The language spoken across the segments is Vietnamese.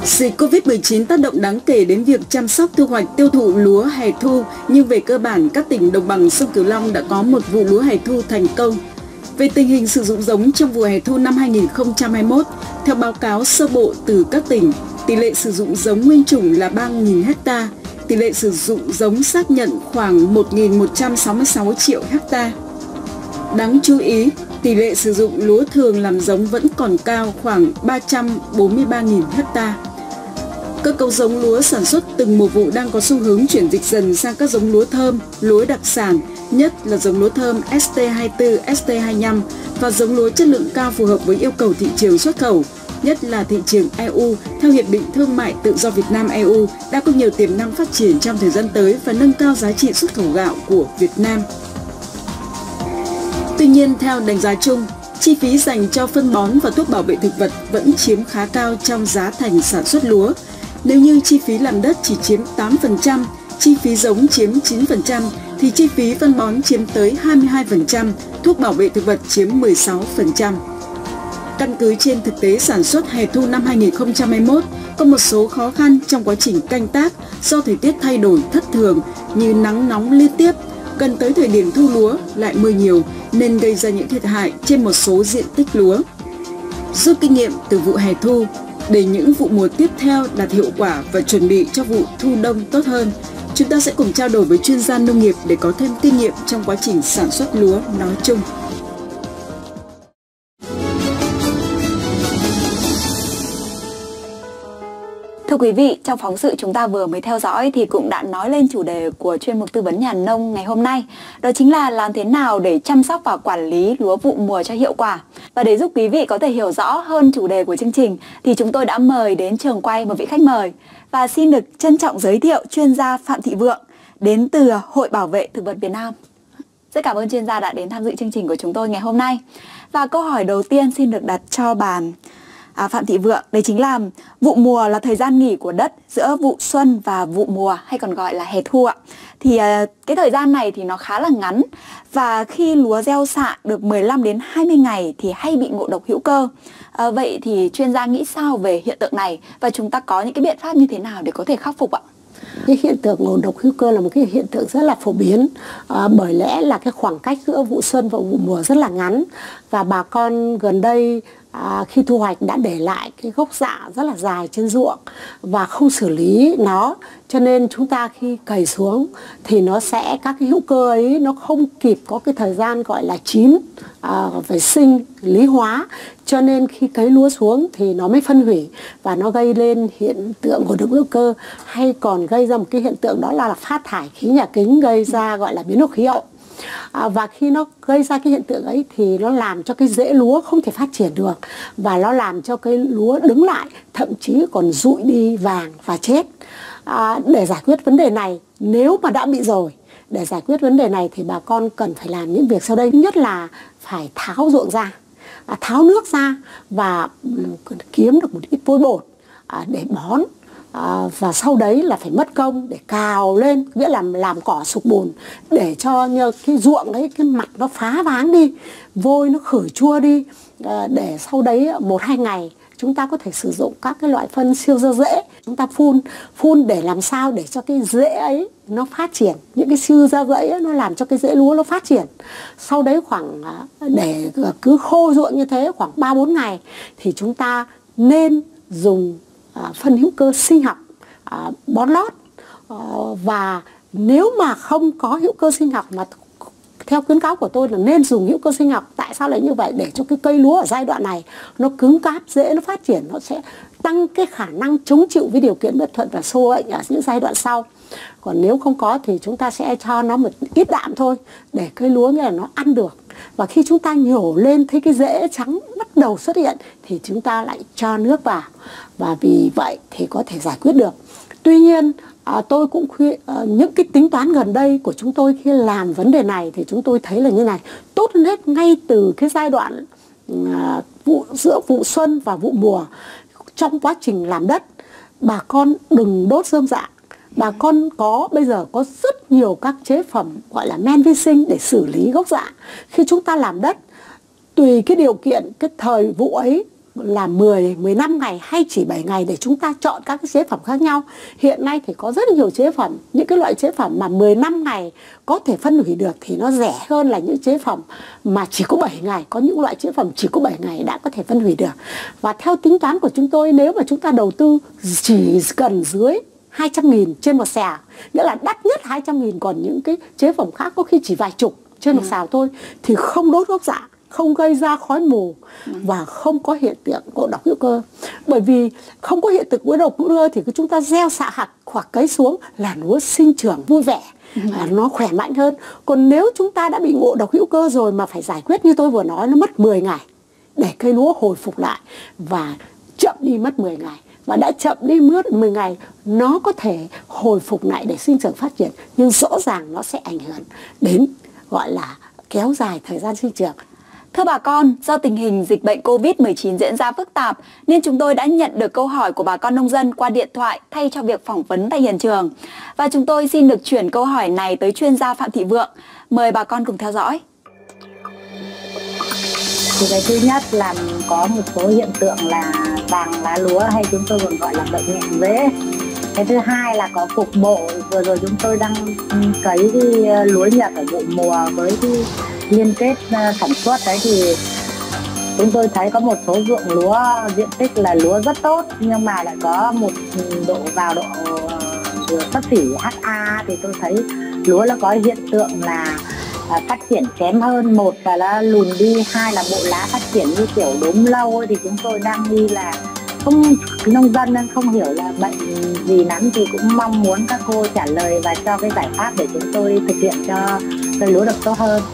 Dịch Covid-19 tác động đáng kể đến việc chăm sóc, thu hoạch, tiêu thụ lúa hè thu, nhưng về cơ bản các tỉnh đồng bằng sông Cửu Long đã có một vụ lúa hè thu thành công. Về tình hình sử dụng giống trong vụ hè thu năm 2021, theo báo cáo sơ bộ từ các tỉnh, tỷ lệ sử dụng giống nguyên chủng là 3.000 ha, tỷ lệ sử dụng giống xác nhận khoảng 1.166 triệu ha. Đáng chú ý, tỷ lệ sử dụng lúa thường làm giống vẫn còn cao khoảng 343.000 ha. Cơ cấu giống lúa sản xuất từng mùa vụ đang có xu hướng chuyển dịch dần sang các giống lúa thơm, lúa đặc sản, nhất là giống lúa thơm ST24, ST25 và giống lúa chất lượng cao phù hợp với yêu cầu thị trường xuất khẩu, nhất là thị trường EU theo Hiệp định Thương mại Tự do Việt Nam-EU đã có nhiều tiềm năng phát triển trong thời gian tới và nâng cao giá trị xuất khẩu gạo của Việt Nam. Tuy nhiên, theo đánh giá chung, chi phí dành cho phân bón và thuốc bảo vệ thực vật vẫn chiếm khá cao trong giá thành sản xuất lúa. Nếu như chi phí làm đất chỉ chiếm 8%, chi phí giống chiếm 9%, thì chi phí phân bón chiếm tới 22%, thuốc bảo vệ thực vật chiếm 16%. Căn cứ trên thực tế sản xuất hè thu năm 2021, có một số khó khăn trong quá trình canh tác do thời tiết thay đổi thất thường như nắng nóng liên tiếp, gần tới thời điểm thu lúa lại mưa nhiều nên gây ra những thiệt hại trên một số diện tích lúa. Rút kinh nghiệm từ vụ hè thu để những vụ mùa tiếp theo đạt hiệu quả và chuẩn bị cho vụ thu đông tốt hơn, chúng ta sẽ cùng trao đổi với chuyên gia nông nghiệp để có thêm kinh nghiệm trong quá trình sản xuất lúa nói chung. Thưa quý vị, trong phóng sự chúng ta vừa mới theo dõi thì cũng đã nói lên chủ đề của chuyên mục tư vấn nhà nông ngày hôm nay. Đó chính là làm thế nào để chăm sóc và quản lý lúa vụ mùa cho hiệu quả. Và để giúp quý vị có thể hiểu rõ hơn chủ đề của chương trình thì chúng tôi đã mời đến trường quay một vị khách mời. Và xin được trân trọng giới thiệu chuyên gia Phạm Thị Vượng đến từ Hội Bảo vệ Thực vật Việt Nam. Rất cảm ơn chuyên gia đã đến tham dự chương trình của chúng tôi ngày hôm nay. Và câu hỏi đầu tiên xin được đặt cho bà Phạm Thị Vượng, đấy chính là vụ mùa là thời gian nghỉ của đất giữa vụ xuân và vụ mùa hay còn gọi là hè thu ạ. Thì cái thời gian này thì nó khá là ngắn và khi lúa gieo xạ được 15 đến 20 ngày thì hay bị ngộ độc hữu cơ. Vậy thì chuyên gia nghĩ sao về hiện tượng này và chúng ta có những cái biện pháp như thế nào để có thể khắc phục ạ? Cái hiện tượng ngộ độc hữu cơ là một cái hiện tượng rất là phổ biến, bởi lẽ là cái khoảng cách giữa vụ xuân và vụ mùa rất là ngắn và bà con gần đây khi thu hoạch đã để lại cái gốc rạ rất là dài trên ruộng và không xử lý nó, cho nên chúng ta khi cày xuống thì nó sẽ các cái hữu cơ ấy nó không kịp có cái thời gian gọi là chín, phải sinh lý hóa, cho nên khi cấy lúa xuống thì nó mới phân hủy và nó gây lên hiện tượng ngộ độc hữu cơ, hay còn gây ra một cái hiện tượng đó là phát thải khí nhà kính gây ra gọi là biến đổi khí hậu. Và khi nó gây ra cái hiện tượng ấy thì nó làm cho cái rễ lúa không thể phát triển được và nó làm cho cái lúa đứng lại, thậm chí còn rụi đi vàng và chết. Để giải quyết vấn đề này, nếu mà đã bị rồi, để giải quyết vấn đề này thì bà con cần phải làm những việc sau đây. Thứ nhất là phải tháo ruộng ra, tháo nước ra và kiếm được một ít vôi bột để bón. Và sau đấy là phải mất công để cào lên, nghĩa là làm cỏ sục bùn để cho cái ruộng ấy, cái mặt nó phá váng đi, vôi nó khử chua đi, để sau đấy 1-2 ngày chúng ta có thể sử dụng các cái loại phân siêu ra rễ. Chúng ta phun để làm sao để cho cái rễ ấy nó phát triển, những cái siêu ra rễ ấy, nó làm cho cái rễ lúa nó phát triển. Sau đấy khoảng để cứ khô ruộng như thế khoảng 3-4 ngày thì chúng ta nên dùng phân hữu cơ sinh học bón lót. Và nếu mà không có hữu cơ sinh học, mà theo khuyến cáo của tôi là nên dùng hữu cơ sinh học. Tại sao lại như vậy? Để cho cái cây lúa ở giai đoạn này nó cứng cáp, dễ nó phát triển, nó sẽ tăng cái khả năng chống chịu với điều kiện bất thuận và sâu bệnh ở những giai đoạn sau. Còn nếu không có thì chúng ta sẽ cho nó một ít đạm thôi để cây lúa như là nó ăn được. Và khi chúng ta nhổ lên thấy cái rễ trắng bắt đầu xuất hiện thì chúng ta lại cho nước vào, và vì vậy thì có thể giải quyết được. Tuy nhiên tôi cũng khuyên những cái tính toán gần đây của chúng tôi khi làm vấn đề này thì chúng tôi thấy là như này: tốt hơn hết ngay từ cái giai đoạn giữa vụ xuân và vụ mùa, trong quá trình làm đất, bà con đừng đốt rơm rạ. Bà con bây giờ có rất nhiều các chế phẩm gọi là men vi sinh để xử lý gốc rạ. Khi chúng ta làm đất, tùy cái điều kiện, cái thời vụ ấy, là 10, 15 ngày hay chỉ 7 ngày để chúng ta chọn các cái chế phẩm khác nhau. Hiện nay thì có rất nhiều chế phẩm, những cái loại chế phẩm mà 15 ngày có thể phân hủy được thì nó rẻ hơn là những chế phẩm mà chỉ có 7 ngày. Có những loại chế phẩm chỉ có 7 ngày đã có thể phân hủy được. Và theo tính toán của chúng tôi, nếu mà chúng ta đầu tư chỉ cần dưới 200.000 trên một xào, nghĩa là đắt nhất 200.000, còn những cái chế phẩm khác có khi chỉ vài chục trên một xào thôi, thì không đốt gốc rạ, không gây ra khói mù và không có hiện tượng ngộ độc hữu cơ. Bởi vì không có hiện tượng ngộ độc hữu cơ thì chúng ta gieo xạ hạt hoặc cấy xuống là lúa sinh trưởng vui vẻ, nó khỏe mạnh hơn. Còn nếu chúng ta đã bị ngộ độc hữu cơ rồi mà phải giải quyết như tôi vừa nói, nó mất 10 ngày để cây lúa hồi phục lại, và chậm đi mất 10 ngày. Và đã chậm đi mất 10 ngày, nó có thể hồi phục lại để sinh trưởng phát triển, nhưng rõ ràng nó sẽ ảnh hưởng đến gọi là kéo dài thời gian sinh trưởng. Thưa bà con, do tình hình dịch bệnh Covid-19 diễn ra phức tạp nên chúng tôi đã nhận được câu hỏi của bà con nông dân qua điện thoại thay cho việc phỏng vấn tại hiện trường. Và chúng tôi xin được chuyển câu hỏi này tới chuyên gia Phạm Thị Vượng. Mời bà con cùng theo dõi. Thì cái thứ nhất là có một số hiện tượng là vàng lá lúa, hay chúng tôi còn gọi là bệnh nhẹ rễ. Cái thứ hai là có cục bộ. Vừa rồi chúng tôi đang cấy cái lúa Nhật ở vụ mùa với cái liên kết sản xuất đấy, thì chúng tôi thấy có một số ruộng lúa diện tích là lúa rất tốt, nhưng mà lại có một độ xấp xỉ HA, thì tôi thấy lúa nó có hiện tượng là phát triển kém hơn. Một là nó lùn đi, hai là bộ lá phát triển như kiểu đốm lâu ấy, thì chúng tôi đang nghi là nông dân nên không hiểu là bệnh gì lắm, thì cũng mong muốn các cô trả lời và cho cái giải pháp để chúng tôi thực hiện cho cây lúa được tốt hơn.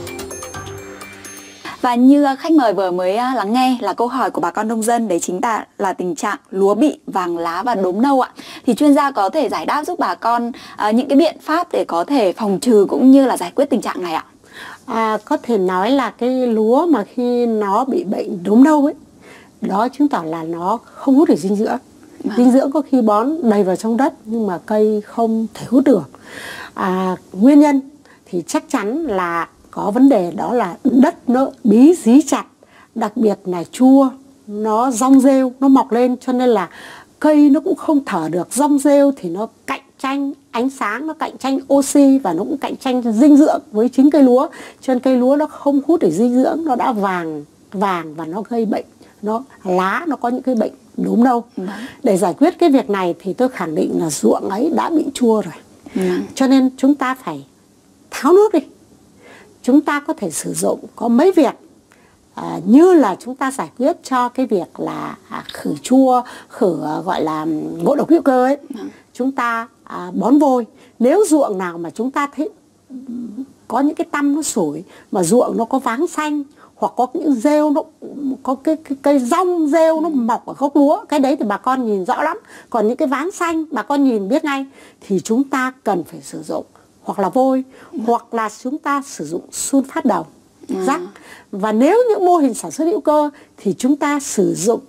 Và như khách mời vừa mới lắng nghe là câu hỏi của bà con nông dân, đấy chính là tình trạng lúa bị vàng lá và đốm nâu ạ. Thì chuyên gia có thể giải đáp giúp bà con những cái biện pháp để có thể phòng trừ cũng như là giải quyết tình trạng này ạ? Có thể nói là cái lúa mà khi nó bị bệnh đốm nâu ấy, đó chứng tỏ là nó không hút được dinh dưỡng. Dinh dưỡng có khi bón đầy vào trong đất nhưng mà cây không thể hút được. Nguyên nhân thì chắc chắn là có vấn đề, đó là đất nó bí dí chặt, đặc biệt là chua, nó rong rêu, nó mọc lên, cho nên là cây nó cũng không thở được. Rong rêu thì nó cạnh tranh ánh sáng, nó cạnh tranh oxy và nó cũng cạnh tranh dinh dưỡng với chính cây lúa, cho nên cây lúa nó không hút được dinh dưỡng, nó đã vàng và nó gây bệnh, lá nó có những cái bệnh đốm nâu. Để giải quyết cái việc này thì tôi khẳng định là ruộng ấy đã bị chua rồi. Cho nên chúng ta phải tháo nước đi. Chúng ta có thể sử dụng có mấy việc, như là chúng ta giải quyết cho cái việc là khử chua, gọi là ngộ độc hữu cơ ấy. Chúng ta bón vôi. Nếu ruộng nào mà chúng ta thấy có những cái tăm nó sủi, mà ruộng nó có váng xanh, hoặc có những rêu, nó có cái cây rong rêu nó mọc ở gốc lúa, cái đấy thì bà con nhìn rõ lắm. Còn những cái váng xanh bà con nhìn biết ngay, thì chúng ta cần phải sử dụng hoặc là vôi, hoặc là chúng ta sử dụng sunfat đồng, rắc. Và nếu những mô hình sản xuất hữu cơ thì chúng ta sử dụng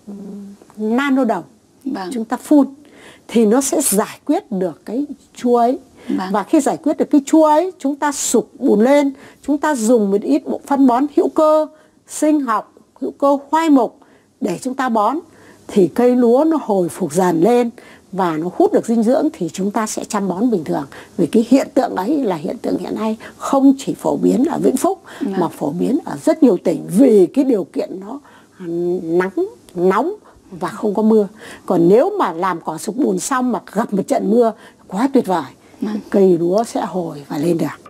nano đồng, chúng ta phun, thì nó sẽ giải quyết được cái chua ấy. Và khi giải quyết được cái chua ấy, chúng ta sục bùn lên, chúng ta dùng một ít bộ phân bón hữu cơ, sinh học, hữu cơ hoai mục để chúng ta bón, thì cây lúa nó hồi phục dần lên và nó hút được dinh dưỡng, thì chúng ta sẽ chăm bón bình thường. Vì cái hiện tượng ấy là hiện tượng hiện nay không chỉ phổ biến ở Vĩnh Phúc mà phổ biến ở rất nhiều tỉnh, vì cái điều kiện nó nóng và không có mưa. Còn nếu mà làm cỏ sục bùn xong mà gặp một trận mưa quá tuyệt vời, cây lúa sẽ hồi và lên được.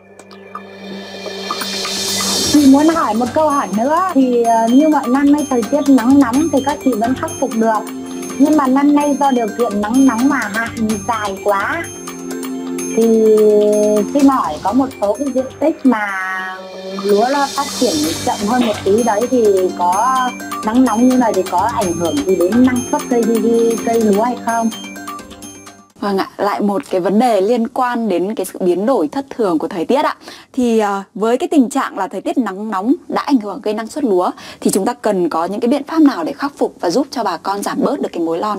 Chị muốn hỏi một câu hỏi nữa, thì như mọi năm nay thời tiết nắng nóng thì các chị vẫn khắc phục được, nhưng mà năm nay do điều kiện nắng nóng mà hạn dài quá, thì xin hỏi có một số cái diện tích mà lúa nó phát triển chậm hơn một tí đấy, thì có nắng nóng như này thì có ảnh hưởng gì đến năng suất cây lúa hay không? Vâng ạ, lại một cái vấn đề liên quan đến cái sự biến đổi thất thường của thời tiết ạ. Thì với cái tình trạng là thời tiết nắng nóng đã ảnh hưởng gây năng suất lúa, thì chúng ta cần có những cái biện pháp nào để khắc phục và giúp cho bà con giảm bớt được cái mối lo này ạ?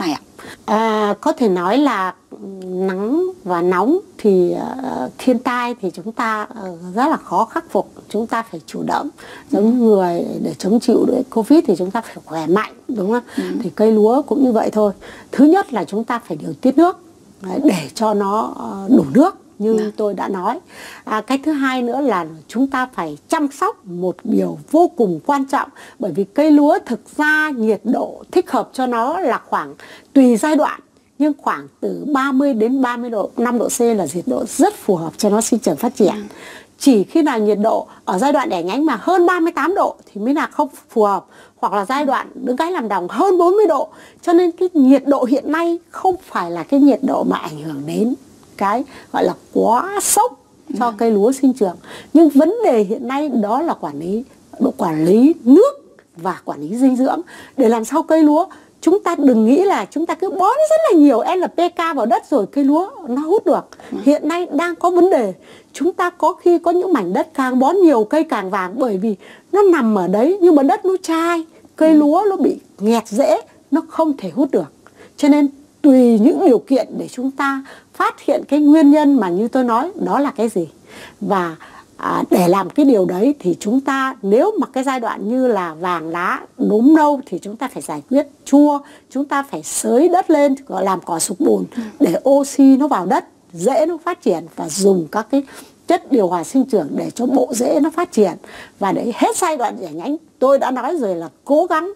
Có thể nói là nắng và nóng thì thiên tai thì chúng ta rất là khó khắc phục. Chúng ta phải chủ động, giống như người để chống chịu được Covid thì chúng ta phải khỏe mạnh, đúng không? Thì cây lúa cũng như vậy thôi. Thứ nhất là chúng ta phải điều tiết nước để cho nó đủ nước như tôi đã nói. Cái thứ hai nữa là chúng ta phải chăm sóc một điều vô cùng quan trọng, bởi vì cây lúa thực ra nhiệt độ thích hợp cho nó là khoảng tùy giai đoạn, nhưng khoảng từ 30 đến 35 độ C là nhiệt độ rất phù hợp cho nó sinh trưởng phát triển. Chỉ khi nào nhiệt độ ở giai đoạn đẻ nhánh mà hơn 38 độ thì mới là không phù hợp, hoặc là giai đoạn đứng cái làm đồng hơn 40 độ. Cho nên cái nhiệt độ hiện nay không phải là cái nhiệt độ mà ảnh hưởng đến cái gọi là quá sốc cho cây lúa sinh trưởng. Nhưng vấn đề hiện nay đó là quản lý nước và quản lý dinh dưỡng, để làm sao cây lúa, chúng ta đừng nghĩ là chúng ta cứ bón rất là nhiều NPK vào đất rồi cây lúa nó hút được. Hiện nay đang có vấn đề, chúng ta có khi có những mảnh đất càng bón nhiều cây càng vàng, bởi vì nó nằm ở đấy nhưng mà đất nó chai, cây lúa nó bị nghẹt rễ, nó không thể hút được. Cho nên tùy những điều kiện để chúng ta phát hiện cái nguyên nhân mà như tôi nói đó là cái gì. Và để làm cái điều đấy thì chúng ta, nếu mà cái giai đoạn như là vàng lá, đốm nâu thì chúng ta phải giải quyết chua, chúng ta phải xới đất lên, làm cỏ sụp bùn để oxy nó vào đất, rễ nó phát triển, và dùng các cái chất điều hòa sinh trưởng để cho bộ rễ nó phát triển. Và để hết giai đoạn đẻ nhánh, tôi đã nói rồi là cố gắng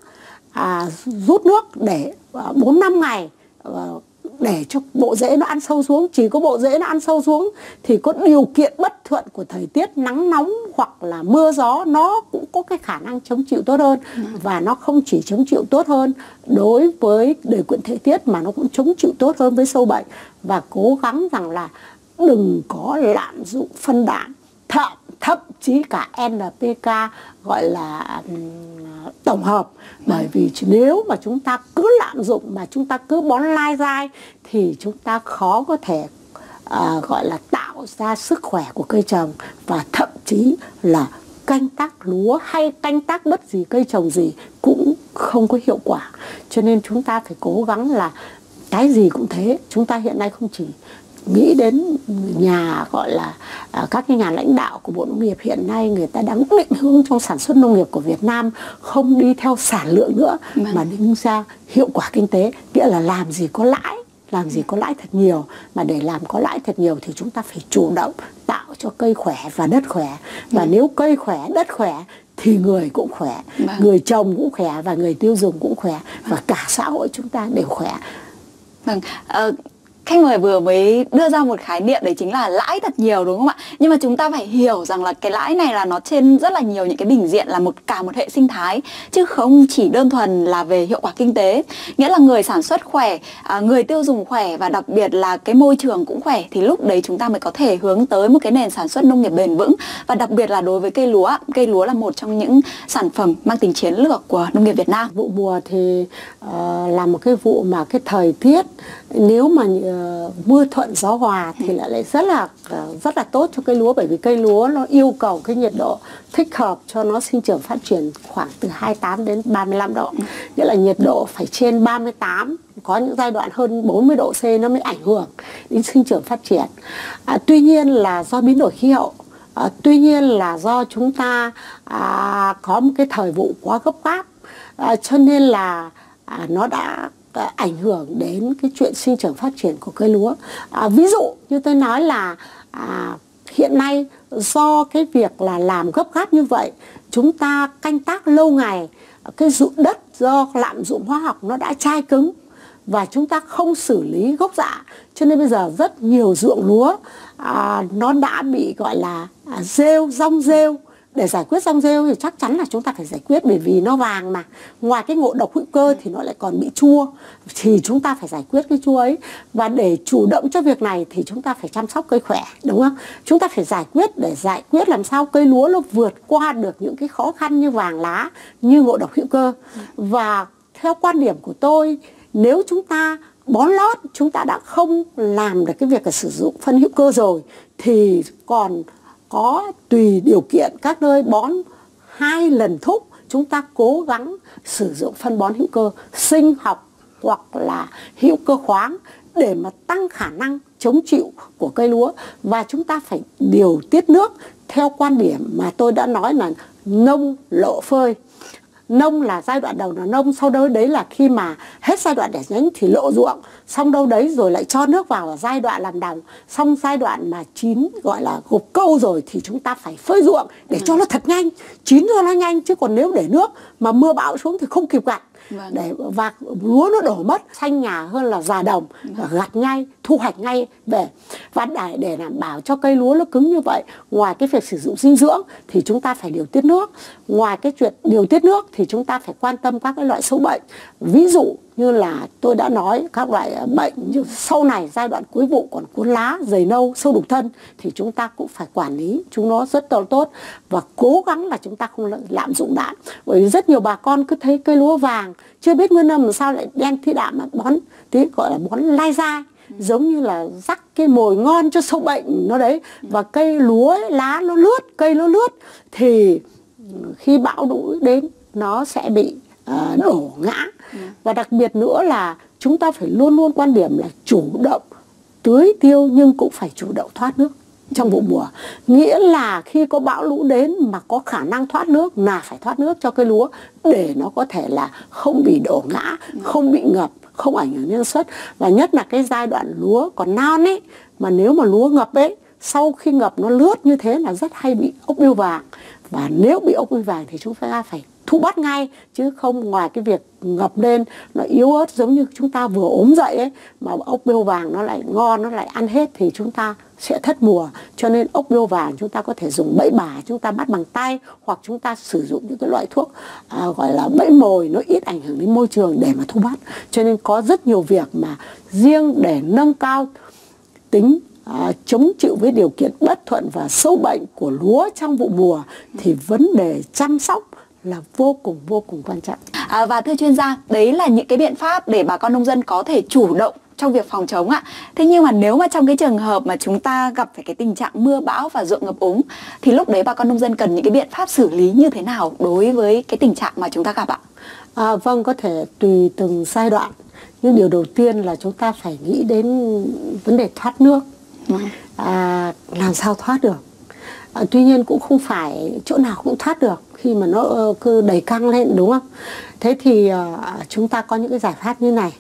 rút nước để 4-5 ngày để cho bộ rễ nó ăn sâu xuống. Chỉ có bộ rễ nó ăn sâu xuống thì có điều kiện bất thuận của thời tiết nắng nóng hoặc là mưa gió, nó cũng có cái khả năng chống chịu tốt hơn. Và nó không chỉ chống chịu tốt hơn đối với điều kiện thời tiết mà nó cũng chống chịu tốt hơn với sâu bệnh. Và cố gắng rằng là đừng có lạm dụng phân đạm, thậm chí cả NPK gọi là tổng hợp. Bởi vì nếu mà chúng ta cứ lạm dụng mà chúng ta cứ bón lai dai thì chúng ta khó có thể gọi là tạo ra sức khỏe của cây trồng, và thậm chí là canh tác lúa hay canh tác đất gì, cây trồng gì cũng không có hiệu quả. Cho nên chúng ta phải cố gắng là cái gì cũng thế. Chúng ta hiện nay không chỉ nghĩ đến gọi là các cái nhà lãnh đạo của Bộ Nông nghiệp hiện nay, người ta đang định hướng trong sản xuất nông nghiệp của Việt Nam không đi theo sản lượng nữa mà đứng ra hiệu quả kinh tế, nghĩa là làm gì có lãi thật nhiều. Mà để làm có lãi thật nhiều thì chúng ta phải chủ động tạo cho cây khỏe và đất khỏe. Và nếu cây khỏe, đất khỏe thì người cũng khỏe, người trồng cũng khỏe và người tiêu dùng cũng khỏe, và cả xã hội chúng ta đều khỏe. Khách mời vừa mới đưa ra một khái niệm, đấy chính là lãi thật nhiều, đúng không ạ? Nhưng mà chúng ta phải hiểu rằng là cái lãi này là nó trên rất là nhiều những cái bình diện, là cả một hệ sinh thái, chứ không chỉ đơn thuần là về hiệu quả kinh tế. Nghĩa là người sản xuất khỏe, người tiêu dùng khỏe, và đặc biệt là cái môi trường cũng khỏe, thì lúc đấy chúng ta mới có thể hướng tới một cái nền sản xuất nông nghiệp bền vững. Và đặc biệt là đối với cây lúa là một trong những sản phẩm mang tính chiến lược của nông nghiệp Việt Nam. Vụ mùa thì là một cái vụ mà cái thời tiết nếu mà mưa thuận gió hòa thì lại rất là tốt cho cây lúa, bởi vì cây lúa nó yêu cầu cái nhiệt độ thích hợp cho nó sinh trưởng phát triển khoảng từ 28 đến 35 độ. Nghĩa là nhiệt độ phải trên 38, có những giai đoạn hơn 40 độ C nó mới ảnh hưởng đến sinh trưởng phát triển. Tuy nhiên là do biến đổi khí hậu, tuy nhiên là do chúng ta có một cái thời vụ quá gấp gáp, cho nên là nó đã ảnh hưởng đến cái chuyện sinh trưởng phát triển của cây lúa. Ví dụ như tôi nói là hiện nay do cái việc là làm gấp gáp như vậy, chúng ta canh tác lâu ngày, cái ruộng đất do lạm dụng hóa học nó đã chai cứng và chúng ta không xử lý gốc rạ, cho nên bây giờ rất nhiều ruộng lúa nó đã bị gọi là rong rêu. Để giải quyết rong rêu thì chắc chắn là chúng ta phải giải quyết, bởi vì nó vàng mà. Ngoài cái ngộ độc hữu cơ thì nó lại còn bị chua, thì chúng ta phải giải quyết cái chua ấy. Và để chủ động cho việc này thì chúng ta phải chăm sóc cây khỏe, đúng không? Chúng ta phải giải quyết làm sao cây lúa nó vượt qua được những cái khó khăn như vàng lá, như ngộ độc hữu cơ. Và theo quan điểm của tôi, nếu chúng ta bón lót, chúng ta đã không làm được cái việc là sử dụng phân hữu cơ rồi, thì còn có tùy điều kiện các nơi bón 2 lần thúc, chúng ta cố gắng sử dụng phân bón hữu cơ sinh học hoặc là hữu cơ khoáng để mà tăng khả năng chống chịu của cây lúa. Và chúng ta phải điều tiết nước theo quan điểm mà tôi đã nói là nông lộ phơi. Nông là giai đoạn đầu là nông, sau đó đấy là khi mà hết giai đoạn đẻ nhánh thì lộ ruộng, xong đâu đấy rồi lại cho nước vào ở giai đoạn làm đồng, xong giai đoạn mà chín gọi là gục câu rồi thì chúng ta phải phơi ruộng để cho nó thật nhanh, chín cho nó nhanh, chứ còn nếu để nước mà mưa bão xuống thì không kịp gặt. Và lúa nó đổ mất, xanh nhà hơn là già đồng, gặt ngay, thu hoạch ngay về. Và để đảm bảo cho cây lúa nó cứng như vậy, ngoài cái việc sử dụng dinh dưỡng thì chúng ta phải điều tiết nước. Ngoài cái chuyện điều tiết nước thì chúng ta phải quan tâm các cái loại sâu bệnh. Ví dụ như là tôi đã nói các loại bệnh như sau này giai đoạn cuối vụ còn cuốn lá, dày nâu, sâu đục thân thì chúng ta cũng phải quản lý chúng nó rất tốt và cố gắng là chúng ta không lạm dụng đạm. Bởi vì rất nhiều bà con cứ thấy cây lúa vàng chưa biết nguyên nhân làm sao lại đen thi đạm mà bón tí gọi là bón lai dai, giống như là rắc cái mồi ngon cho sâu bệnh nó đấy. Và cây lúa ấy, lá nó lướt, cây nó lướt thì khi bão lũ đến nó sẽ bị đổ ngã. Và đặc biệt nữa là chúng ta phải luôn luôn quan điểm là chủ động tưới tiêu nhưng cũng phải chủ động thoát nước trong vụ mùa. Nghĩa là khi có bão lũ đến mà có khả năng thoát nước là phải thoát nước cho cây lúa để nó có thể là không bị đổ ngã, không bị ngập, không ảnh hưởng đến năng suất. Và nhất là cái giai đoạn lúa còn non ấy, mà nếu mà lúa ngập ấy, sau khi ngập nó lướt như thế là rất hay bị ốc bươu vàng. Và nếu bị ốc bươu vàng thì chúng ta phải thu bắt ngay, chứ không ngoài cái việc ngập lên nó yếu ớt giống như chúng ta vừa ốm dậy ấy, mà ốc bươu vàng nó lại ngon, nó lại ăn hết thì chúng ta sẽ thất mùa. Cho nên ốc bươu vàng chúng ta có thể dùng bẫy bả, chúng ta bắt bằng tay, hoặc chúng ta sử dụng những cái loại thuốc gọi là bẫy mồi, nó ít ảnh hưởng đến môi trường để mà thu bắt. Cho nên có rất nhiều việc mà riêng để nâng cao tính chống chịu với điều kiện bất thuận và sâu bệnh của lúa trong vụ mùa thì vấn đề chăm sóc là vô cùng quan trọng. Và thưa chuyên gia, đấy là những cái biện pháp để bà con nông dân có thể chủ động trong việc phòng chống ạ. Thế nhưng mà nếu mà trong cái trường hợp mà chúng ta gặp phải cái tình trạng mưa bão và ruộng ngập úng thì lúc đấy bà con nông dân cần những cái biện pháp xử lý như thế nào đối với cái tình trạng mà chúng ta gặp ạ? Vâng, có thể tùy từng giai đoạn. Nhưng điều đầu tiên là chúng ta phải nghĩ đến vấn đề thoát nước. Làm sao thoát được. Tuy nhiên cũng không phải chỗ nào cũng thoát được khi mà nó cứ đầy căng lên, đúng không? Thế thì chúng ta có những cái giải pháp như này.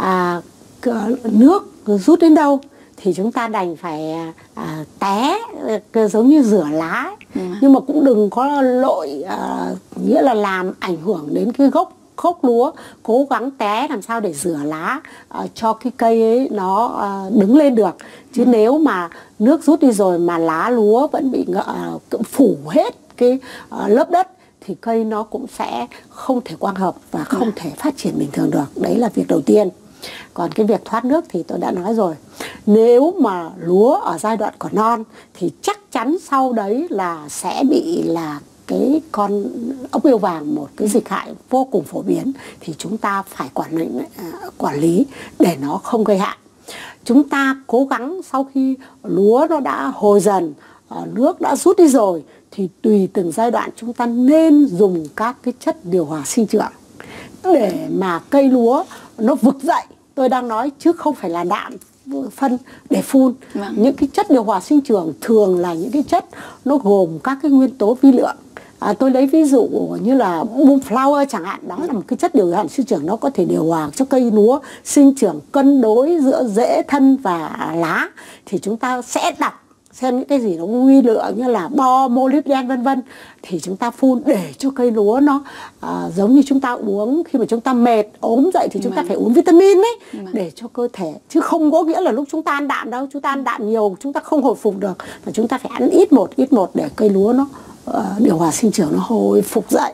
Nước rút đến đâu thì chúng ta đành phải té giống như rửa lá ấy. Nhưng mà cũng đừng có lội nghĩa là làm ảnh hưởng đến cái gốc lúa. Cố gắng té làm sao để rửa lá cho cái cây ấy nó đứng lên được. Chứ nếu mà nước rút đi rồi mà lá lúa vẫn bị phủ hết cái lớp đất thì cây nó cũng sẽ không thể quang hợp và không thể phát triển bình thường được. Đấy là việc đầu tiên. Còn cái việc thoát nước thì tôi đã nói rồi. Nếu mà lúa ở giai đoạn còn non thì chắc chắn sau đấy là sẽ bị là cái con ốc bươu vàng, một cái dịch hại vô cùng phổ biến, thì chúng ta phải quản lý để nó không gây hại. Chúng ta cố gắng sau khi lúa nó đã hồi dần, nước đã rút đi rồi thì tùy từng giai đoạn chúng ta nên dùng các cái chất điều hòa sinh trưởng để mà cây lúa nó vực dậy. Tôi đang nói chứ không phải là đạm phân để phun. Những cái chất điều hòa sinh trưởng thường là những cái chất nó gồm các cái nguyên tố vi lượng. Tôi lấy ví dụ như là Moonflower chẳng hạn, đó là một cái chất điều hòa sinh trưởng, nó có thể điều hòa cho cây lúa sinh trưởng cân đối giữa rễ, thân và lá. Thì chúng ta sẽ đọc xem những cái gì nó nguy lượng như là bo, molybden vân vân thì chúng ta phun để cho cây lúa nó giống như chúng ta uống khi mà chúng ta mệt ốm dậy thì chúng ta phải uống vitamin đấy để cho cơ thể, chứ không có nghĩa là lúc chúng ta ăn đạm đâu. Chúng ta ăn đạm nhiều chúng ta không hồi phục được, mà chúng ta phải ăn ít một để cây lúa nó điều hòa sinh trưởng nó hồi phục dậy.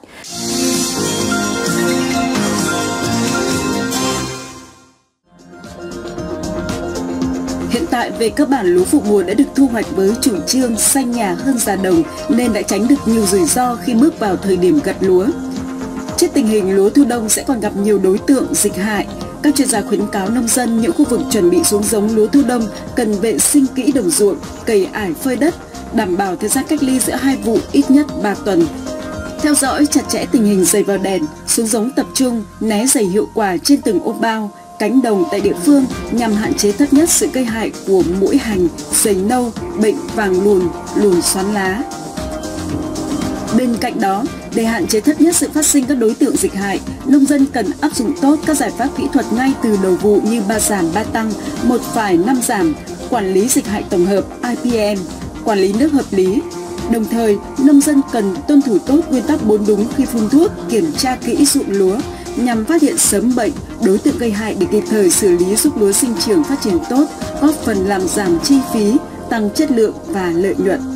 Hiện tại về cơ bản lúa vụ mùa đã được thu hoạch với chủ trương xanh nhà hơn già đồng nên đã tránh được nhiều rủi ro khi bước vào thời điểm gặt lúa. Trước tình hình lúa thu đông sẽ còn gặp nhiều đối tượng dịch hại, các chuyên gia khuyến cáo nông dân những khu vực chuẩn bị xuống giống lúa thu đông cần vệ sinh kỹ đồng ruộng, cày ải phơi đất, đảm bảo thời gian cách ly giữa hai vụ ít nhất 3 tuần. Theo dõi chặt chẽ tình hình dày vào đèn, xuống giống tập trung, né dày hiệu quả trên từng ô bao, cánh đồng tại địa phương nhằm hạn chế thấp nhất sự gây hại của muỗi hành, dày nâu, bệnh vàng lùn xoắn lá. Bên cạnh đó, để hạn chế thấp nhất sự phát sinh các đối tượng dịch hại, nông dân cần áp dụng tốt các giải pháp kỹ thuật ngay từ đầu vụ như 3 giảm 3 tăng, 1 phải 5 giảm, quản lý dịch hại tổng hợp IPM, quản lý nước hợp lý. Đồng thời, nông dân cần tuân thủ tốt nguyên tắc 4 đúng khi phun thuốc, kiểm tra kỹ ruộng lúa nhằm phát hiện sớm bệnh, đối tượng gây hại để kịp thời xử lý giúp lúa sinh trưởng phát triển tốt, góp phần làm giảm chi phí, tăng chất lượng và lợi nhuận.